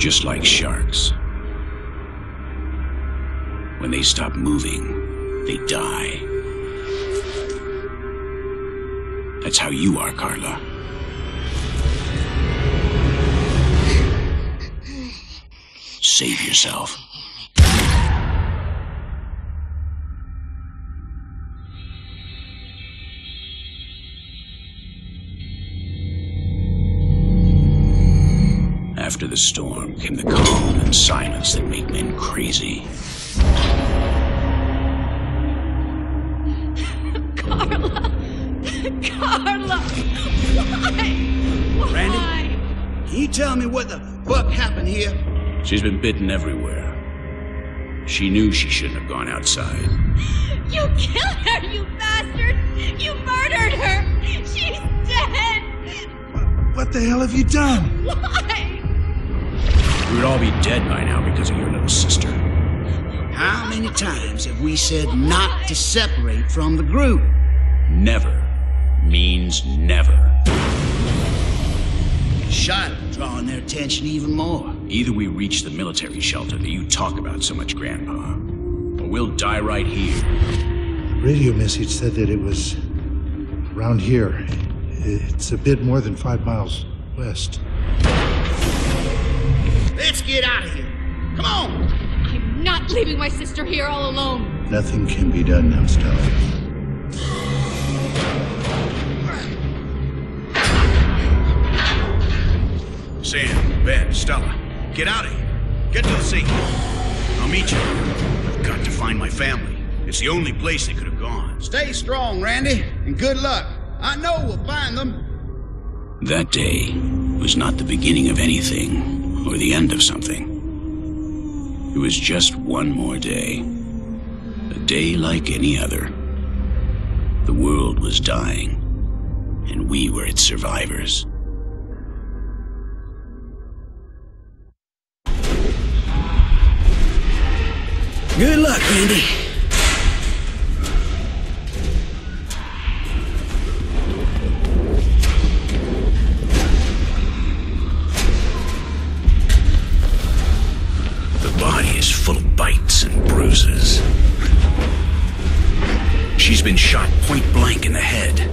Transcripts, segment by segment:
just like sharks. When they stop moving, they die. That's how you are, Carla. Save yourself. After the storm came the calm and silence that make men crazy. Carla! Carla! Why? Randy? Can you tell me what the fuck happened here? She's been bitten everywhere. She knew she shouldn't have gone outside. You killed her, you bastard! You murdered her! She's dead! What the hell have you done? Why? We would all be dead by now because of your little sister. How many times have we said not to separate from the group? Never means never. Shot her, drawing their attention even more. Either we reach the military shelter that you talk about so much, Grandpa, or we'll die right here. The radio message said that it was around here. It's a bit more than 5 miles west. Let's get out of here. Come on! I'm not leaving my sister here all alone. Nothing can be done now, Stella. Sam, Ben, Stella, get out of here. Get to the safety. I'll meet you. I've got to find my family. It's the only place they could have gone. Stay strong, Randy, and good luck. I know we'll find them. That day was not the beginning of anything, or the end of something. It was just one more day. A day like any other. The world was dying, and we were its survivors. Good luck, Randy. The body is full of bites and bruises. She's been shot point blank in the head.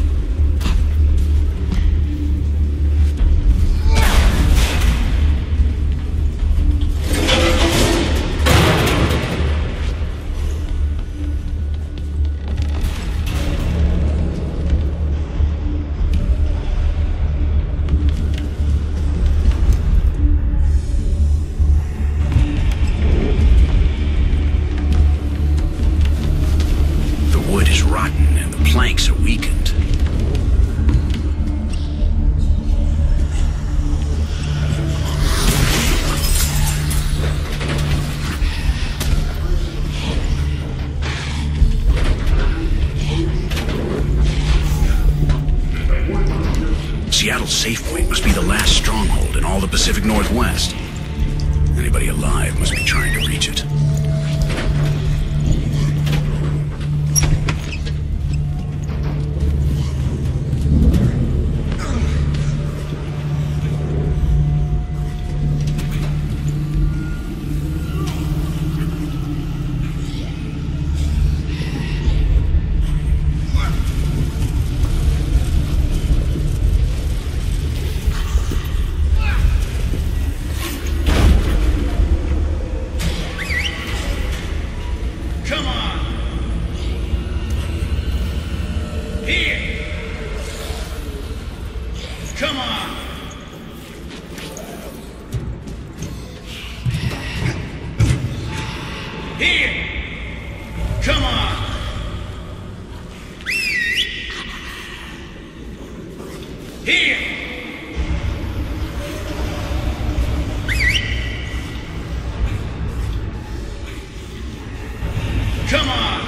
Wood is rotten and the planks are weakened. Seattle's safe point must be the last stronghold in all the Pacific Northwest. Anybody alive must be trying to reach it. Come on! Here! Come on! Here! Come on!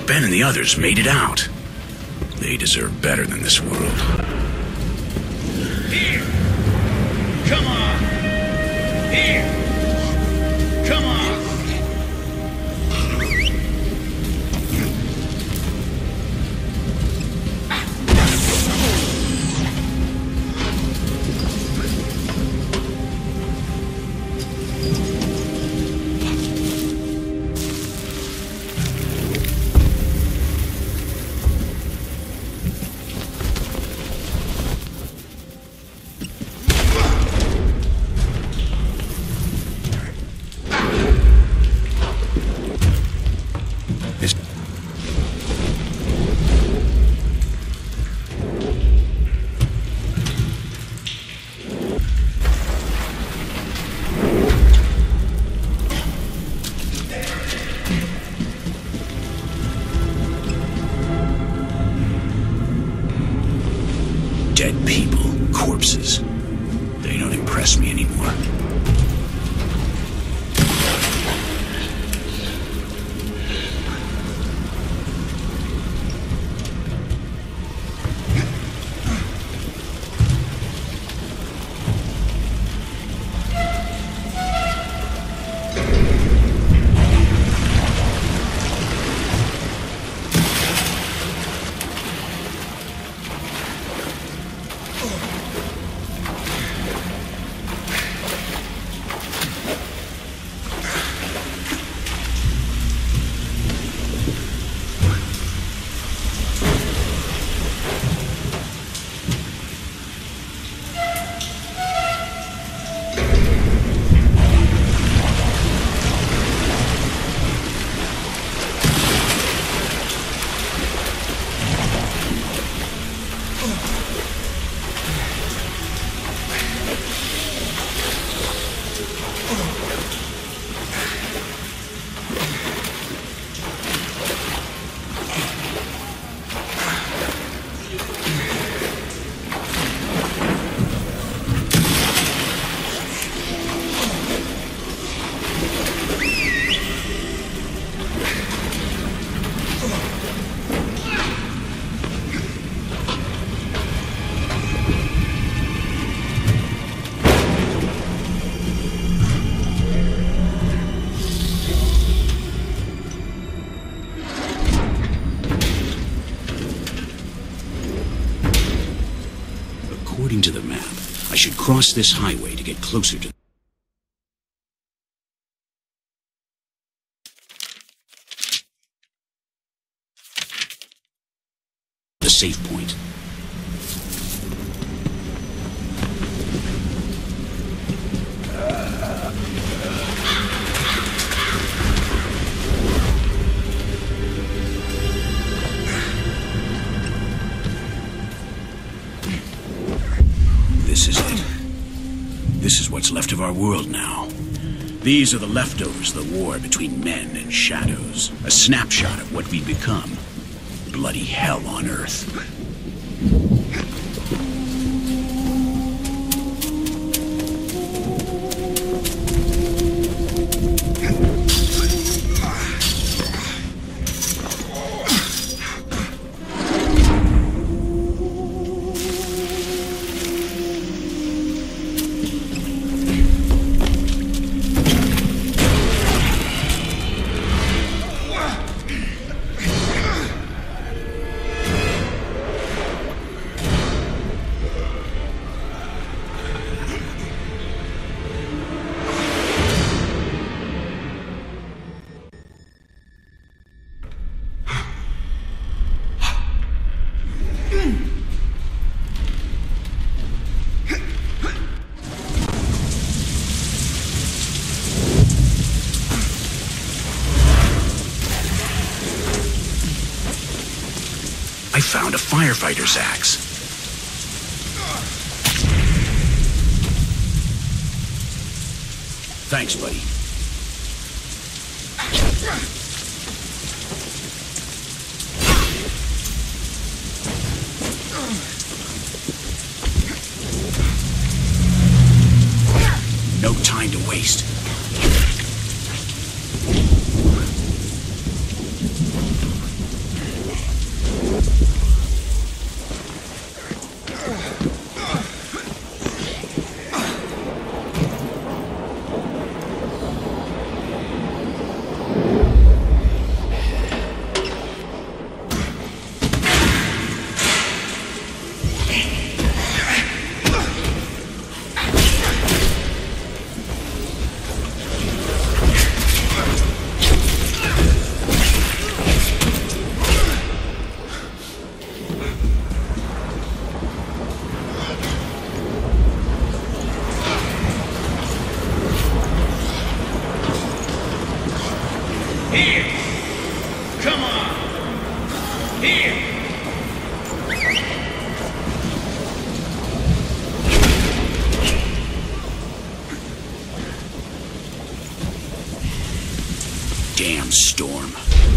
Ben and the others made it out. They deserve better than this world. Here! Come on! Here! Come on! Dead people, corpses. They don't impress me anymore. According to the map, I should cross this highway to get closer to the safe point. This is it. This is what's left of our world now. These are the leftovers of the war between men and shadows. A snapshot of what we've become. Bloody hell on Earth. I found a firefighter's axe. Thanks, buddy. No time to waste. Come on! Here! Damn storm.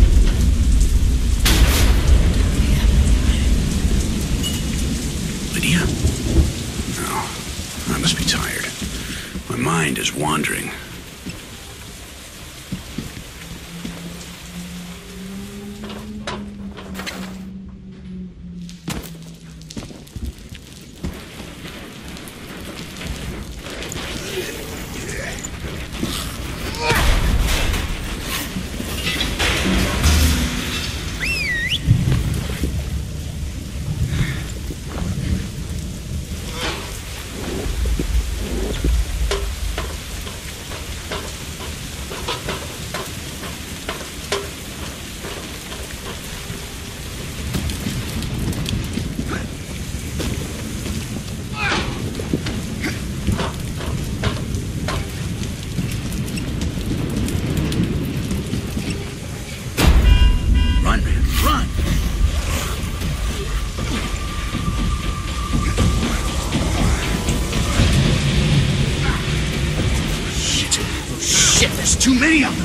Lydia? No, I must be tired. My mind is wandering. Too many of them!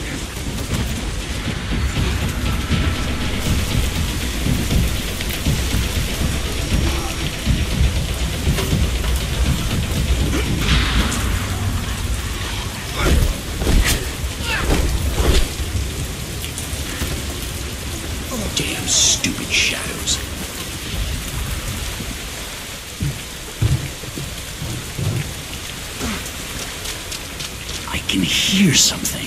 Damn stupid shadows. I can hear something.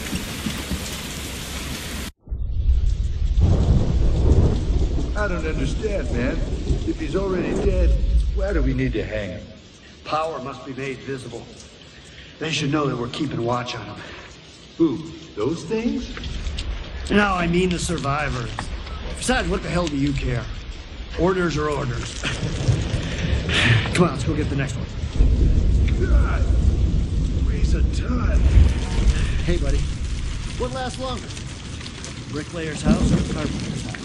I don't understand, man. If he's already dead, why do we need to hang him? Power must be made visible. They should know that we're keeping watch on him. Who? Those things? No, I mean the survivors. Besides, what the hell do you care? Orders are orders. Come on, let's go get the next one. God, waste of time. Hey, buddy. What lasts longer? Bricklayer's house or carpenter's house?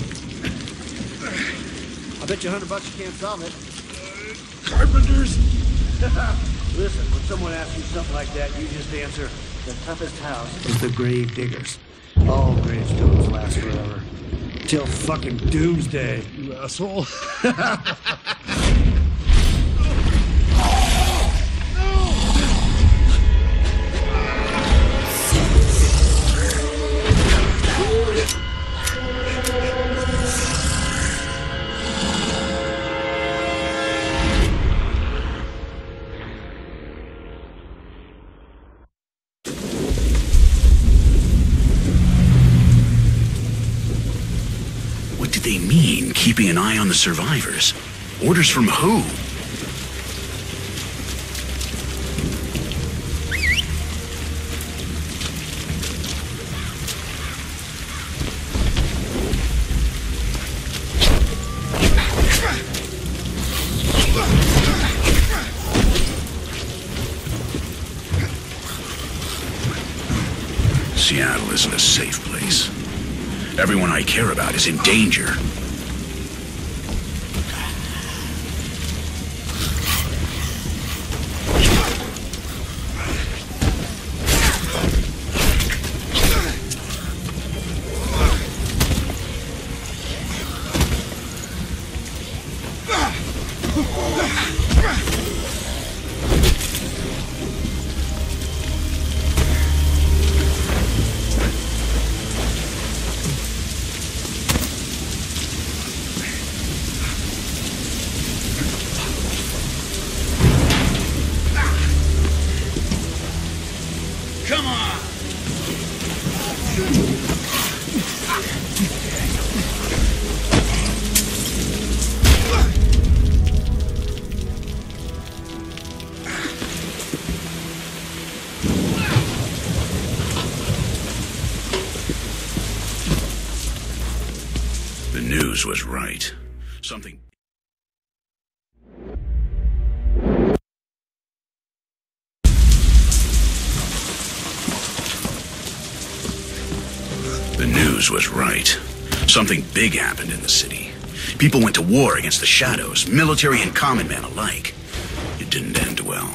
I bet you $100 you can't solve it. Carpenters? Listen, when someone asks you something like that, you just answer, the toughest house is the grave diggers. All gravestones last forever. Till fucking doomsday. You asshole. What did they mean, keeping an eye on the survivors? Orders from who? Seattle isn't a safe place. Everyone I care about is in danger. Come on! The news was right. Something... The news was right. Something big happened in the city. People went to war against the Shadows, military and common man alike. It didn't end well.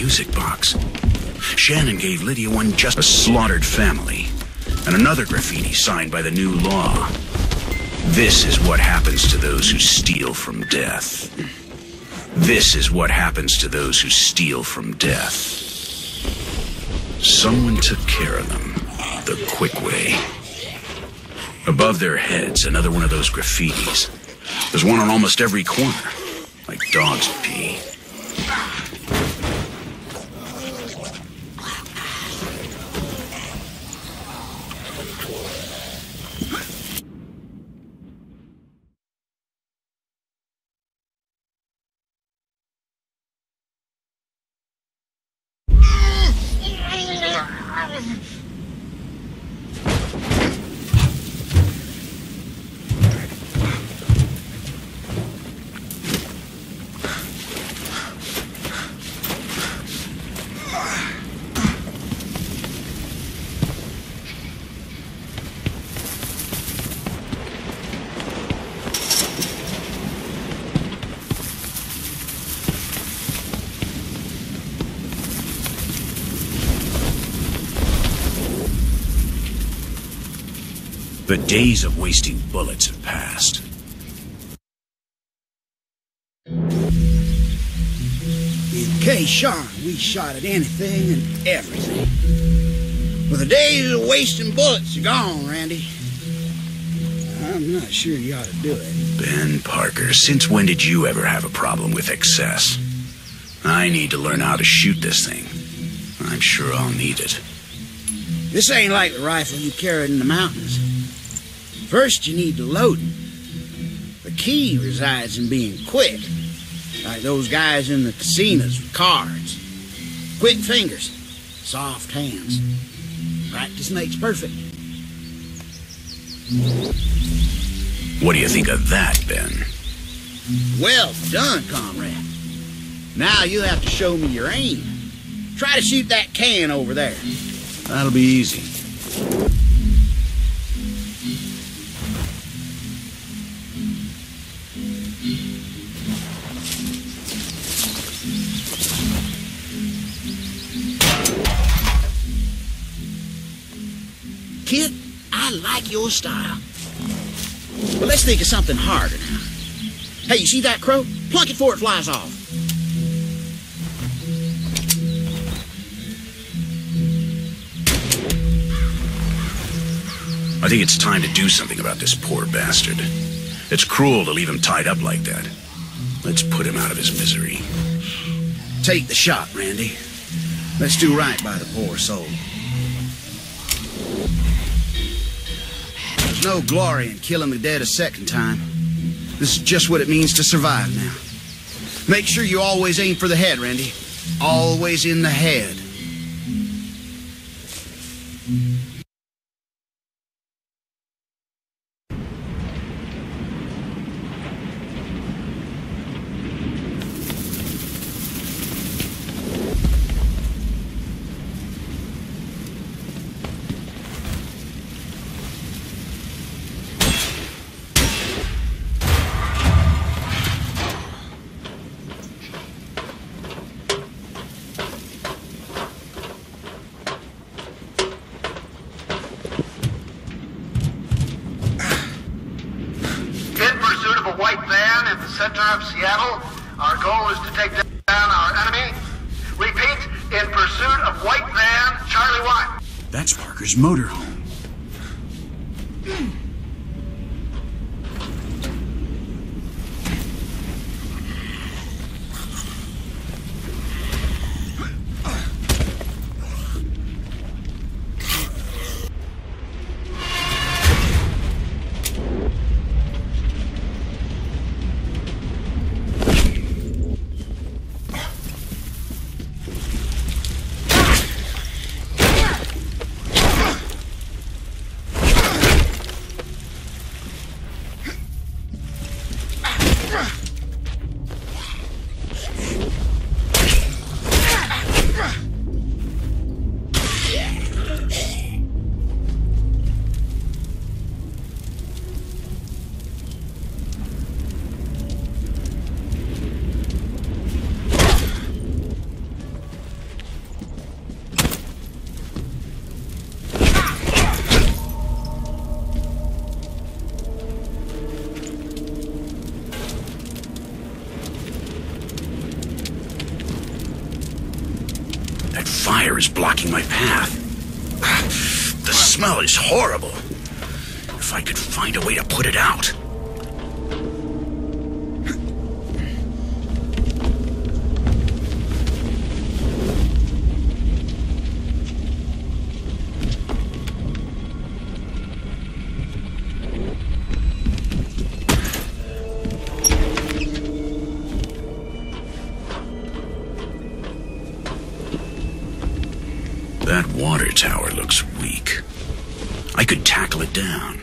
music box. Shannon gave Lydia one just a slaughtered family, and another graffiti signed by the new law. This is what happens to those who steal from death. This is what happens to those who steal from death. Someone took care of them the quick way. Above their heads, another one of those graffitis. There's one on almost every corner, like dogs pee. The days of wasting bullets have passed. In case Sean, we shot at anything and everything. Well, the days of wasting bullets are gone, Randy. I'm not sure you ought to do it. Ben Parker, since when did you ever have a problem with excess? I need to learn how to shoot this thing. I'm sure I'll need it. This ain't like the rifle you carried in the mountains. First, you need to load it. The key resides in being quick, like those guys in the casinos with cards. Quick fingers, soft hands. Practice makes perfect. What do you think of that, Ben? Well done, comrade. Now you have to show me your aim. Try to shoot that can over there. That'll be easy. Kid, I like your style. But let's think of something harder now. Hey, you see that crow? Plunk it before it flies off. I think it's time to do something about this poor bastard. It's cruel to leave him tied up like that. Let's put him out of his misery. Take the shot, Randy. Let's do right by the poor soul. There's no glory in killing the dead a second time. This is just what it means to survive now. Make sure you always aim for the head, Randy. Always in the head. Center of Seattle. Our goal is to take down our enemy. Repeat, in pursuit of white van, Charlie 1. That's Parker's motorhome. That fire is blocking my path. The smell is horrible. If I could find a way to put it out. That water tower looks weak. I could tackle it down.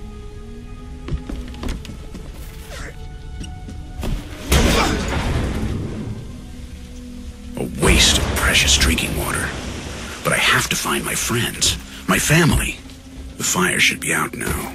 A waste of precious drinking water. But I have to find my friends, my family. The fire should be out now.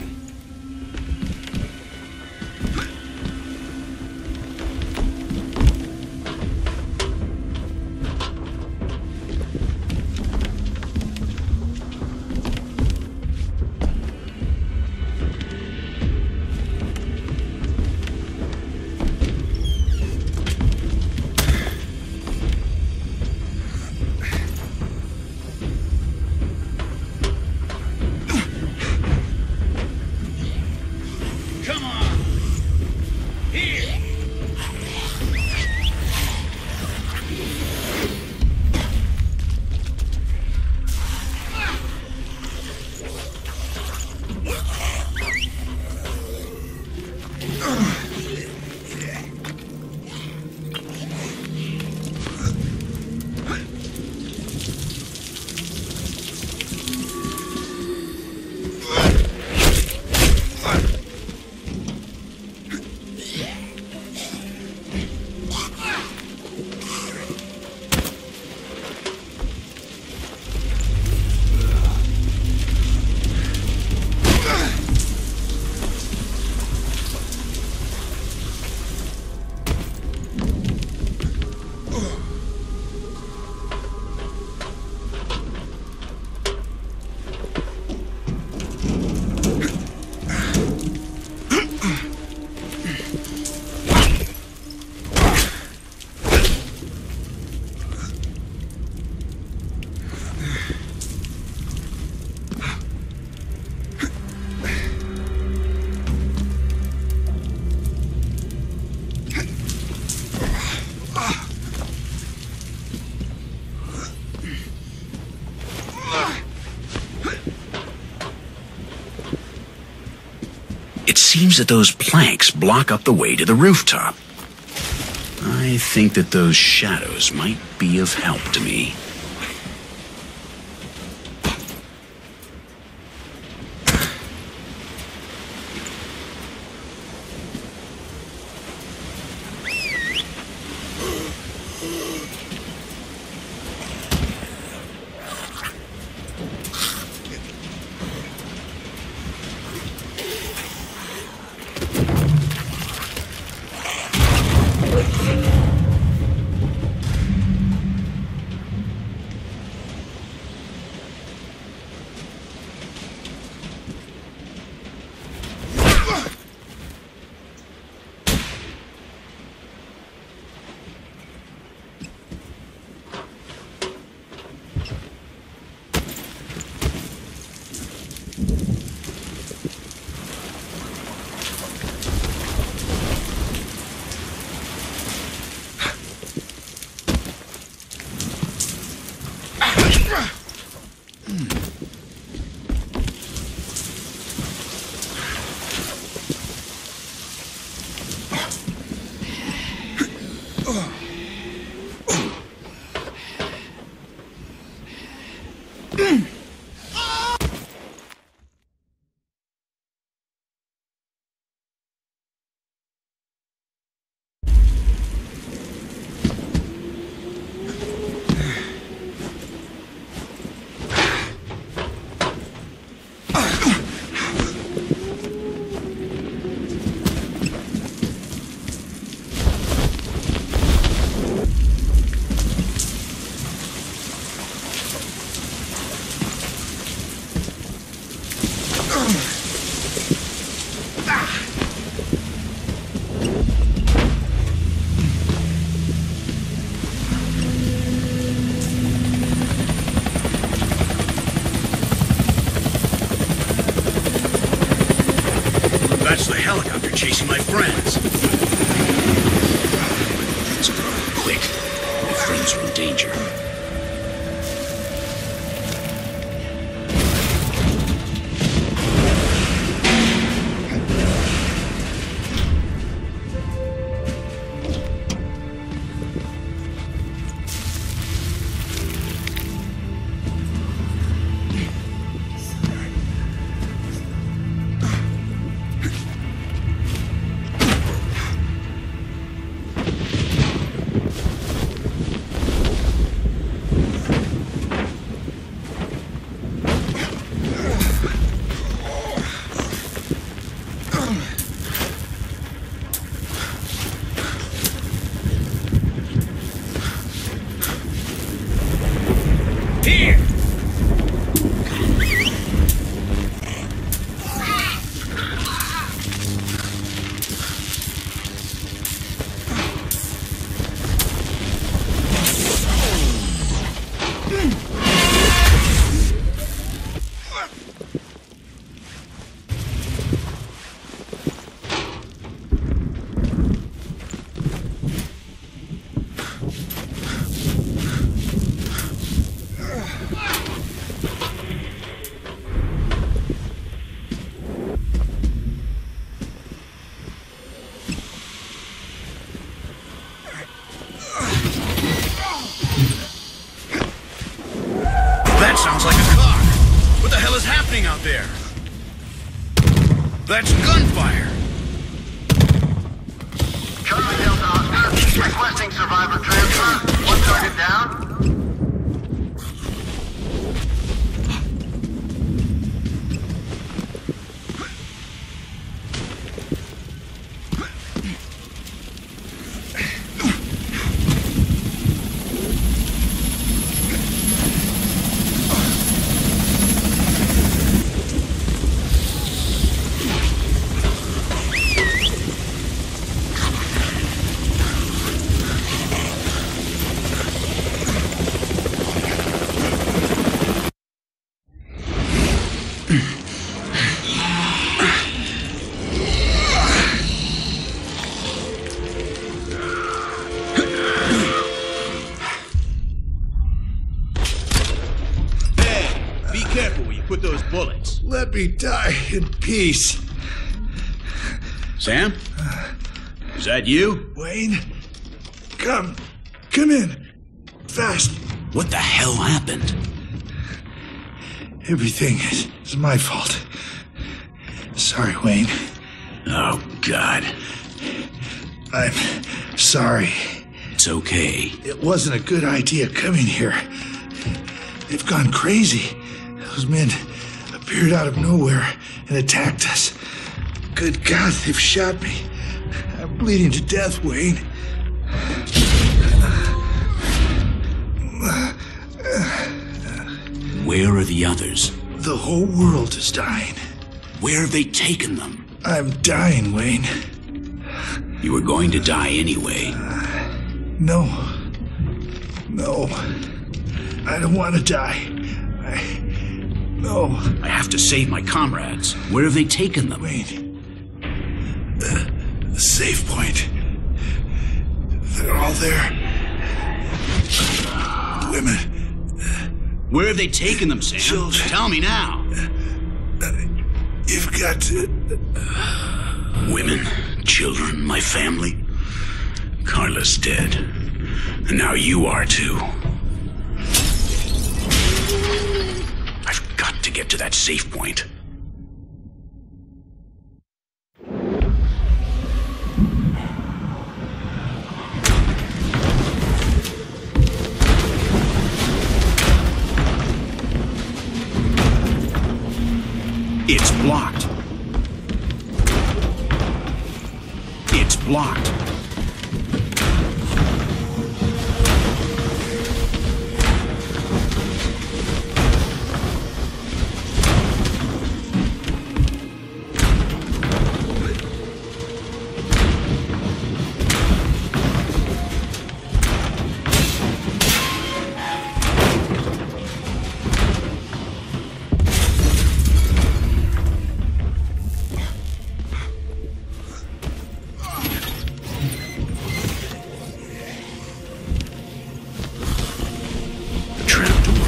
It seems that those planks block up the way to the rooftop. I think that those shadows might be of help to me. chasing my friends. So, quick. My friends are in danger. Out there. That's gunfire. Charlie Delta Oscar, requesting survivor transfer. One target down. Let me die in peace. Sam? Is that you? Wayne? Come in. Fast. What the hell happened? Everything is my fault. Sorry, Wayne. Oh, God. I'm sorry. It's okay. It wasn't a good idea coming here. They've gone crazy. Those men appeared out of nowhere and attacked us. Good God, they've shot me. I'm bleeding to death, Wayne. Where are the others? The whole world is dying. Where have they taken them? I'm dying, Wayne. You were going to die anyway. No. I don't want to die. No. I have to save my comrades. Where have they taken them? Wayne. The safe point. They're all there. Women. Where have they taken them, Sam? Children. Tell me now. You've got to... Women, children, my family. Carla's dead. And now you are too. I've got to get to that safe point. It's blocked. It's blocked.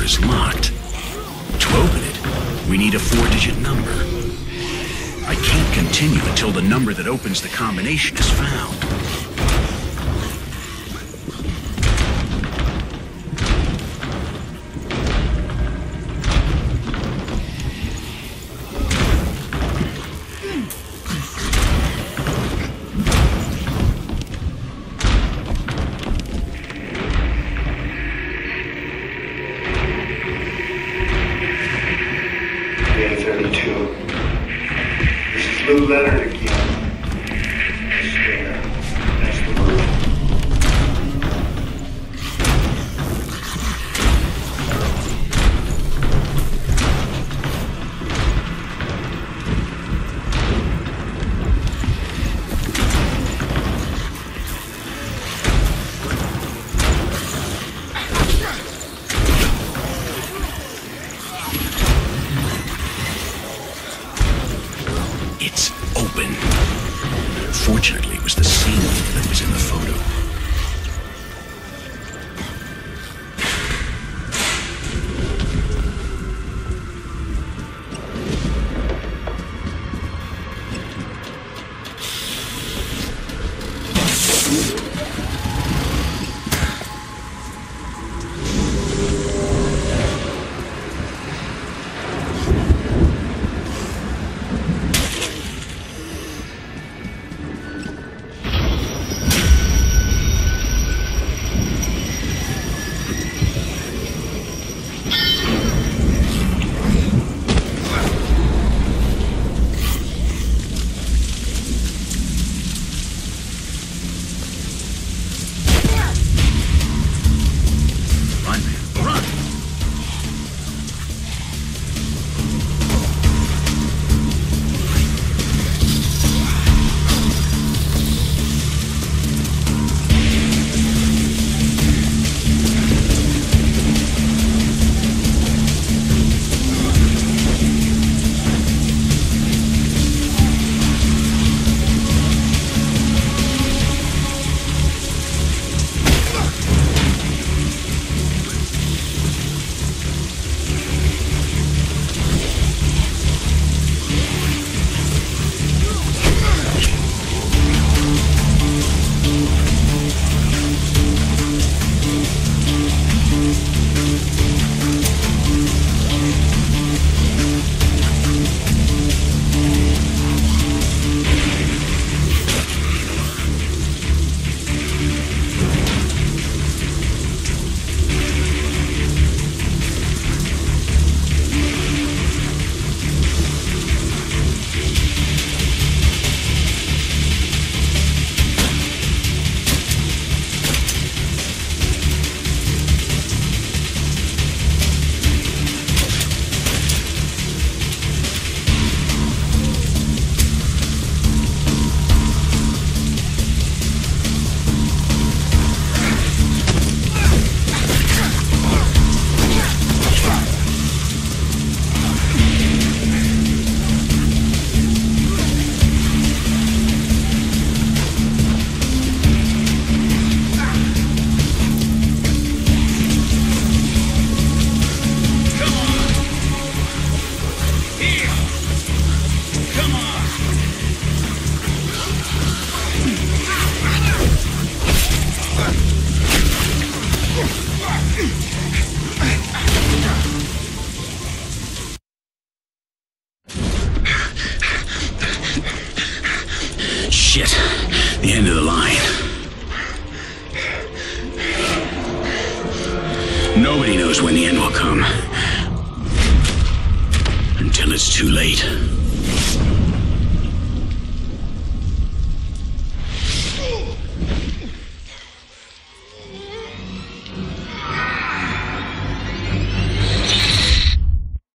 door is locked. To open it, we need a 4-digit number. I can't continue until the number that opens the combination is found. Blue Leonard again. There. That's the word. It's open. Fortunately, it was the same one that was in the photo. Shit. The end of the line. Nobody knows when the end will come. Until it's too late.